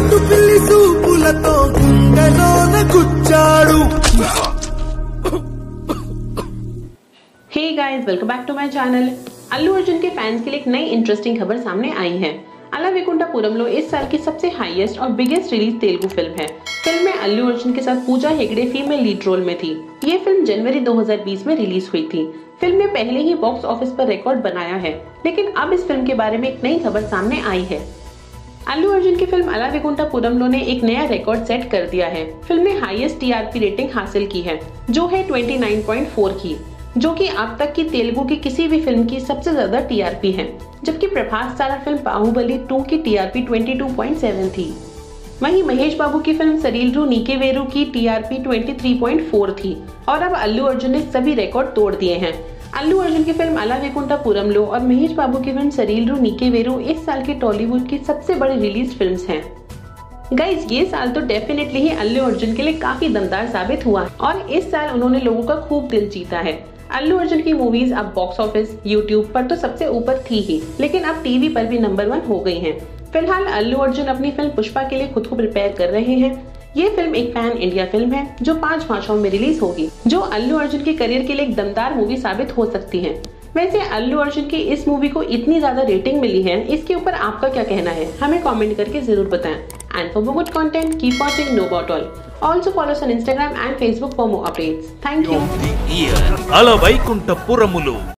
కాటుపిల్లి సూపులతో గుండెలోన గుచ్చాడు. Hey guys, welcome back to my channel. Allu Arjun के फैंस के लिए एक नई इंटरेस्टिंग खबर सामने आई है। अला वैकुंठपुरमलो इस साल की सबसे हाईएस्ट और बिगेस्ट रिलीज तेलुगु फिल्म है। फिल्म में अल्लू अर्जुन के साथ Pooja Hegde female lead role में थी। ये फिल्म जनवरी 2020 में रिलीज हुई थी। फिल्म ने पहले ही बॉक्स ऑफिस पर रिकॉर्ड बनाया है, लेकिन अब इस फिल्म के बारे में एक नई खबर सामने आई है। अल्लू अर्जुन की फिल्म अला वैकुंठपुरमलो ने एक नया रिकॉर्ड सेट कर दिया है। फिल्म ने हाईएस्ट टीआरपी रेटिंग हासिल की है, जो है 29.4 की, जो कि अब तक की तेलुगु की किसी भी फिल्म की सबसे ज्यादा टीआरपी है। जबकि प्रभास स्टारर फिल्म बाहुबली 2 की टीआरपी 22.7 थी। वहीं महेश बाबू की फिल्म सरीलरू नीके वेरू की टीआरपी 23.4 थी। और अब अल्लू अर्जुन ने सभी रिकॉर्ड तोड़ दिए हैं। अल्लू अर्जुन की फिल्म अला वैकुंठपुरमलो और महेश बाबू की फिल्म सरीलरू नीके वेरू इस साल के टॉलीवुड की सबसे बड़ी रिलीज फिल्म्स हैं। गाइज, ये साल तो डेफिनेटली ही अल्लू अर्जुन के लिए काफी दमदार साबित हुआ और इस साल उन्होंने लोगों का खूब दिल जीता है। अल्लू अर्जुन की मूवीज अब बॉक्स ऑफिस, यूट्यूब पर तो सबसे ऊपर थी ही, लेकिन अब टीवी पर भी नंबर 1 हो गई हैं। फिलहाल अल्लू अर्जुन अपनी फिल्म पुष्पा के लिए खुद को प्रिपेयर कर रहे हैं। ये फिल्म एक पैन इंडिया फिल्म है जो 5 भाषाओं में रिलीज होगी, जो अल्लू अर्जुन के करियर के लिए एक दमदार मूवी साबित हो सकती है। वैसे अल्लू अर्जुन की इस मूवी को इतनी ज्यादा रेटिंग मिली है, इसके ऊपर आपका क्या कहना है, हमें कमेंट करके जरूर बताएं। And for more good content, keep watching Nobotal. Also follow us on Instagram and Facebook for more updates. Thank you. అల వైకుంఠపురములు